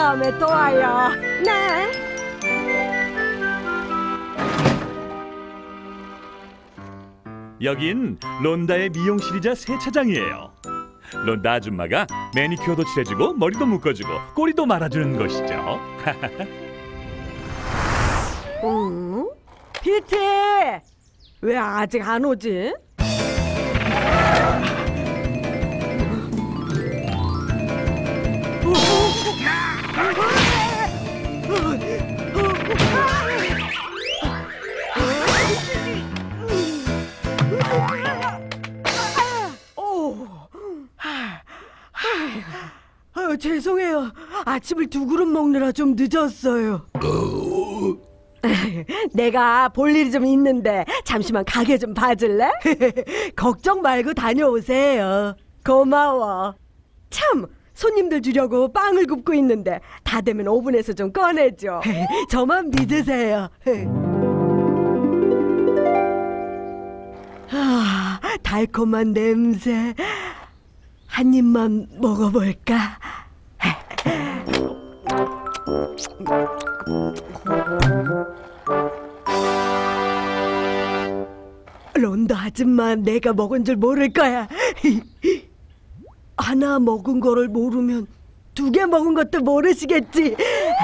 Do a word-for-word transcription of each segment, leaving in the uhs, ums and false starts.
다음에 또 와요. 네. 여긴 론다의 미용실이자 세차장이에요. 론다 아줌마가 매니큐어도 칠해주고 머리도 묶어주고 꼬리도 말아주는 곳이죠. 응? 피티! 왜 아직 안 오지? 아유, 죄송해요. 아침을 두 그릇 먹느라 좀 늦었어요. 내가 볼 일이 좀 있는데 잠시만 가게 좀 봐줄래? 걱정 말고 다녀오세요. 고마워. 참, 손님들 주려고 빵을 굽고 있는데 다 되면 오븐에서 좀 꺼내줘. 저만 믿으세요. 아, 달콤한 냄새. 한 입만 먹어볼까? 론다 아줌마 내가 먹은 줄 모를 거야. 하나 먹은 거를 모르면 두 개 먹은 것도 모르시겠지.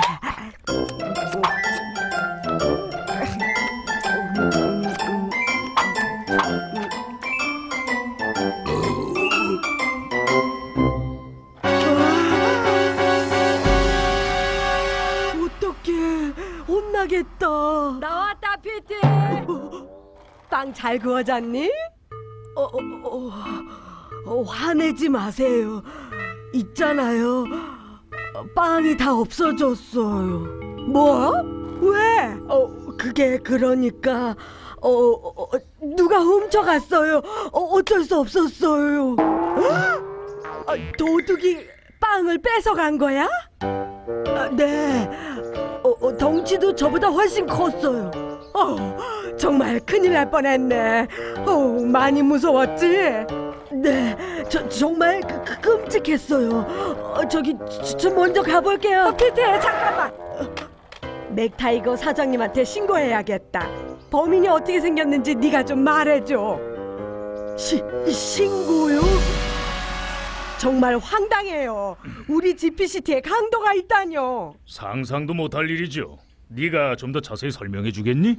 어떡해, 혼나겠다. 나왔다, 피티. 빵 잘 구워졌니? 어, 어, 어, 어, 화내지 마세요. 있잖아요, 빵이 다 없어졌어요. 뭐? 왜? 어, 그게 그러니까 어, 어 누가 훔쳐갔어요. 어, 어쩔 수 없었어요. 어, 도둑이 빵을 뺏어간 거야? 아, 네. 어, 어, 덩치도 저보다 훨씬 컸어요. 어, 정말 큰일 날 뻔했네. 어, 많이 무서웠지? 네, 저 정말 그, 그, 끔찍했어요. 어, 저기 저, 저 먼저 가볼게요. 어, 피티, 잠깐만. 맥타이거 사장님한테 신고해야겠다. 범인이 어떻게 생겼는지 네가 좀 말해줘. 시, 신고요? 정말 황당해요. 우리 지피시티에 강도가 있다뇨. 상상도 못할 일이죠. 네가 좀 더 자세히 설명해 주겠니?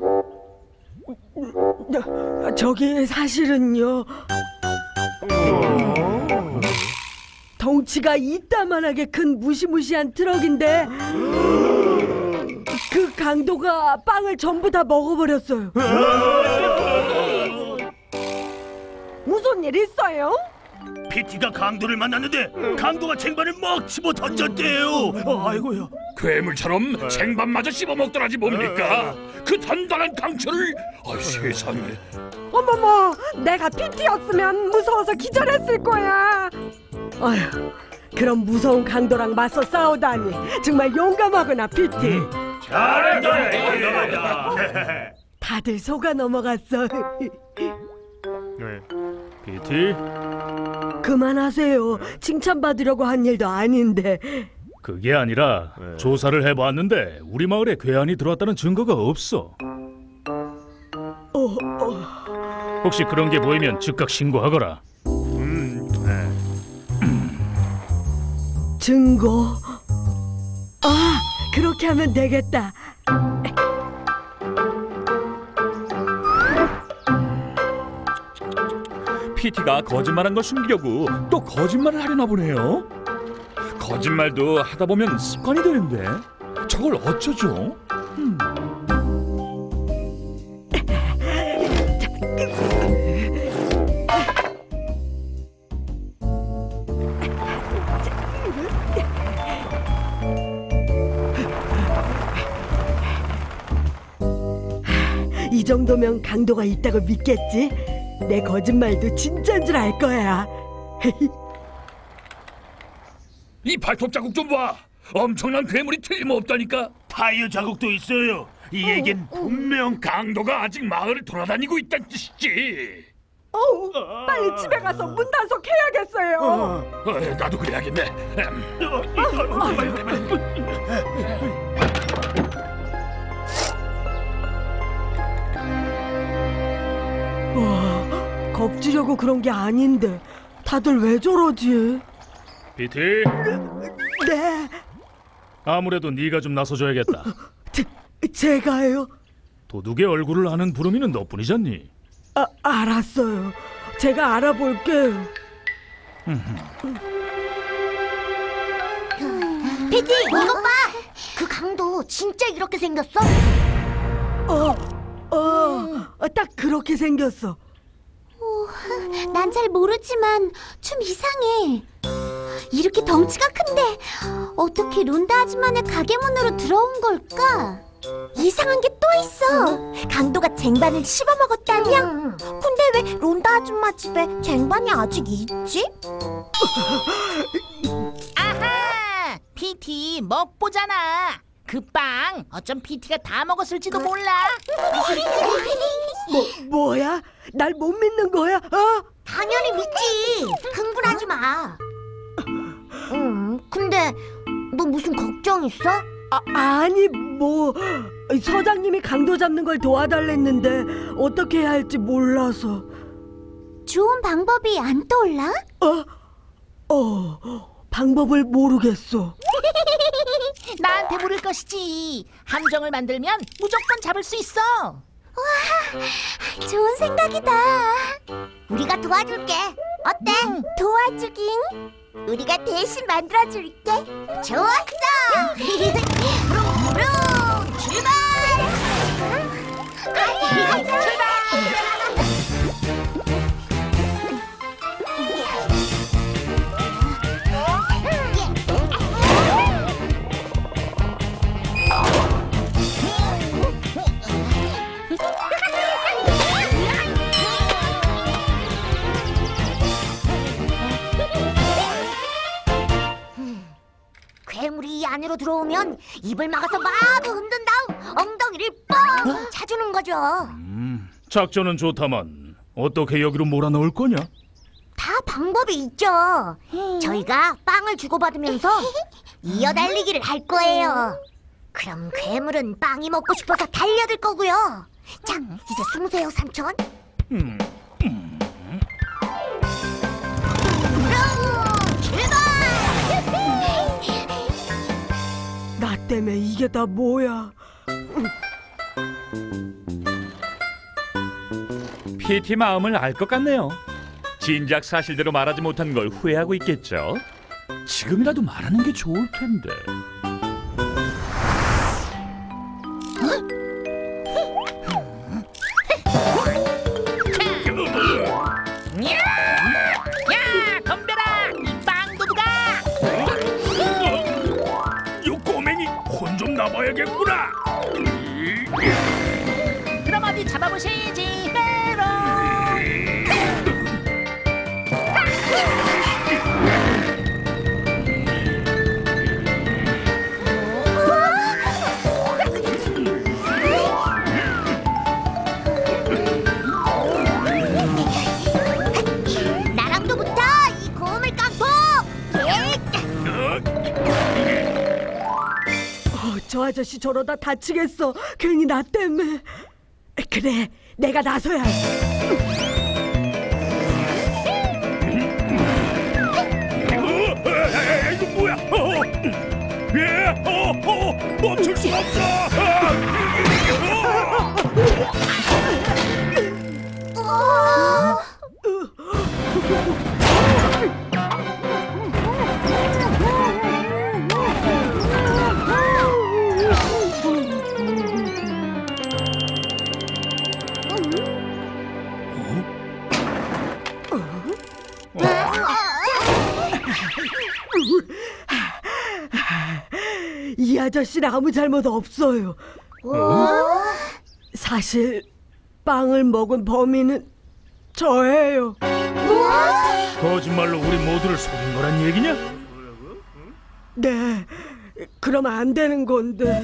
저, 저기 사실은요, 덩치가 이따만하게 큰 무시무시한 트럭인데 그 강도가 빵을 전부 다 먹어버렸어요. 무슨 일 있어요? 피티가 강도를 만났는데 강도가 쟁반을 막 집어 던졌대요. 아이고야. 괴물처럼 쟁반마저 씹어먹더라지 뭡니까? 그 단단한 강철을. 아, 세상에. 어머머, 내가 피티였으면 무서워서 기절했을 거야. 아휴, 그런 무서운 강도랑 맞서 싸우다니 정말 용감하구나, 피티. 음, 잘했다. 다들 속아 넘어갔어. 네. 피티? 그만하세요. 칭찬받으려고 한 일도 아닌데. 그게 아니라 네. 조사를 해봤는데 우리 마을에 괴한이 들어왔다는 증거가 없어. 어, 어. 혹시 그런 게 보이면 즉각 신고하거라. 음, 네. 증거? 아, 그렇게 하면 되겠다. 피티가 거짓말한 걸 숨기려고 또 거짓말을 하려나 보네요. 거짓말도 하다 보면 습관이 되는데 저걸 어쩌죠? 음. 이 정도면 강도가 있다고 믿겠지? 내 거짓말도 진짜인 줄 알 거야. 이 발톱 자국 좀 봐. 엄청난 괴물이 틀림없다니까. 타이어 자국도 있어요. 이 얘긴 분명 강도가 아직 마을을 돌아다니고 있다는 뜻이지. 어우, 빨리 집에 가서 문 단속해야겠어요. 어, 나도 그래야겠네. 와, 겁주려고 그런 게 아닌데 다들 왜 저러지? 피티, 네, 아무래도 네가 좀 나서줘야겠다. 제, 제가요? 도둑의 얼굴을 아는 부르미는 너뿐이잖니. 아, 알았어요. 제가 알아볼게요. 피티, 이것 봐. 그 강도 진짜 이렇게 생겼어? 어, 어, 딱 그렇게 생겼어. 난 잘 모르지만 좀 이상해. 이렇게 덩치가 큰데 어떻게 론다 아줌마네 가게 문으로 들어온 걸까? 이상한 게 또 있어. 강도가 쟁반을 씹어먹었다며? 근데 왜 론다 아줌마 집에 쟁반이 아직 있지? 아하! 피티 먹보잖아. 그 빵 어쩜 피티가 다 먹었을지도 몰라. 뭐, 뭐야? 날 못 믿는 거야? 어? 당연히 믿지. 흥분하지 마. 응, 근데 너 무슨 걱정 있어? 아, 아니 뭐 서장님이 강도 잡는 걸 도와달랬는데 어떻게 해야 할지 몰라서. 좋은 방법이 안 떠올라? 어? 어, 방법을 모르겠어. 나한테 물을 것이지. 함정을 만들면 무조건 잡을 수 있어. 좋은 생각이다. 우리가 도와줄게. 어때? 도와주긴? 우리가 대신 만들어줄게. 좋았어. 부릉부릉 출발. 출발. 괴물이 이 안으로 들어오면 입을 막아서 마구 흔든 다음 엉덩이를 뻥 차주는 거죠. 음, 작전은 좋다만 어떻게 여기로 몰아넣을 거냐? 다 방법이 있죠. 저희가 빵을 주고받으면서 이어달리기를 할 거예요. 그럼 괴물은 빵이 먹고 싶어서 달려들 거고요. 자, 이제 숨으세요, 삼촌. 음, 그럼 출발! 나 때문에 이게 다 뭐야? 피티 마음을 알 것 같네요. 진작 사실대로 말하지 못한 걸 후회하고 있겠죠. 지금이라도 말하는 게 좋을 텐데. 야, 덤벼라 이 빵도둑아. 요 꼬맹이 혼 좀 나봐야겠구나. 그럼 어디 잡아보시지. 메롱. 나랑도 붙어, 이 고물 깡통! 어, 저 아저씨 저러다 다치겠어. 괜히 나 때문에. 그래, 내가 나서야 해. 어, 이거 뭐야? 어, 예, 어, 어, 멈출 수 없어. 이 아저씨는 아무 잘못 없어요. 사실 빵을 먹은 범인은 저예요. 거짓말로 우리 모두를 속인 거란 얘기냐? 네, 그럼 안 되는 건데.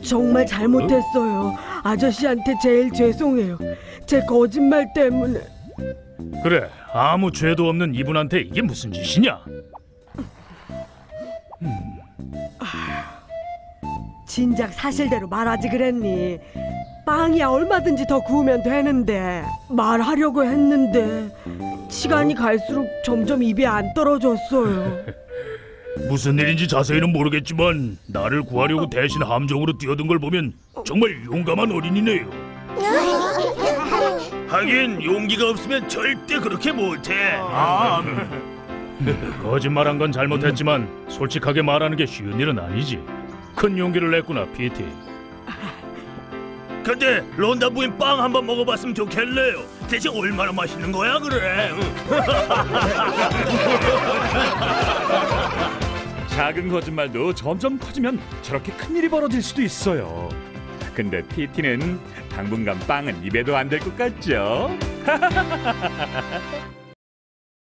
정말 잘못했어요. 아저씨한테 제일 죄송해요. 제 거짓말 때문에. 그래, 아무 죄도 없는 이분한테 이게 무슨 짓이냐? 진작 사실대로 말하지 그랬니? 빵이야 얼마든지 더 구우면 되는데. 말하려고 했는데 시간이 갈수록 점점 입이 안 떨어졌어요. 무슨 일인지 자세히는 모르겠지만 나를 구하려고 대신 함정으로 뛰어든 걸 보면 정말 용감한 어린이네요. 하긴 용기가 없으면 절대 그렇게 못해. 아, 거짓말한 건 잘못했지만 솔직하게 말하는 게 쉬운 일은 아니지. 큰 용기를 냈구나, 피티. 근데 론다 부인 빵 한번 먹어봤으면 좋겠네요. 대체 얼마나 맛있는 거야, 그래? 작은 거짓말도 점점 커지면 저렇게 큰일이 벌어질 수도 있어요. 근데 피티는 당분간 빵은 입에도 안 될 것 같죠?